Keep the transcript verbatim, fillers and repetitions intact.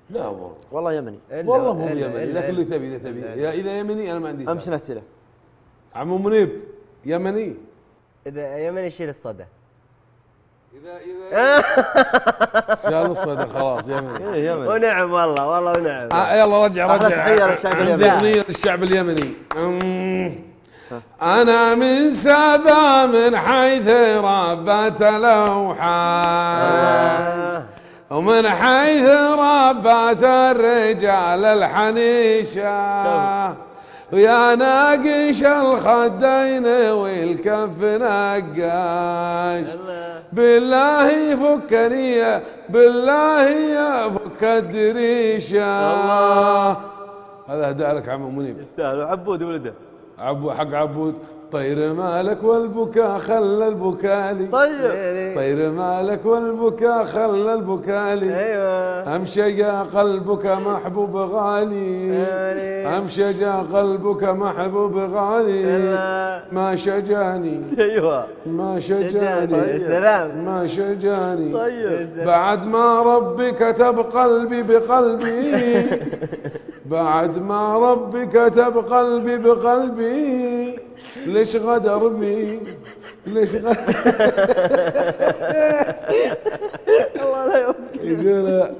لا والله. والله يمني. والله مو بيمني، لكن اللي تبي اذا تبي، اذا اذا يمني انا ما عندي. امشي الاسئله. عمو منيب يمني. اذا يمني شيل الصدى. اذا اذا شال الصدى خلاص يمني. ايه يمني. ونعم والله والله ونعم. آه يلا رجع رجع. تحيه للشعب اليمني. عندي اغنيه للشعب اليمني. أنا من سبا من حيث ربت الأوحال، ومن حيث ربت الرجال الحنيشة، ويا ناقش الخدين والكف نقاش، بالله يفكني بالله يفك الدريشة. هذا هدأ لك عمو منيب. يستاهل. عبود ولده. عبو حق عبود. طير مالك والبكاء خلى البكاء لي. طيب. طير مالك والبكاء خلى البكاء لي. ايوه. امشجا قلبك محبوب غالي. امشجا قلبك محبوب غالي. ما شجاني. ايوه. ما شجاني. يا سلام. ما شجاني. طيب. بعد ما ربي كتب قلبي بقلبي، بعد ما ربي كتب قلبي بقلبي، ليش غدر بي؟ ليش غدر؟ الله لا يوفقك. يقول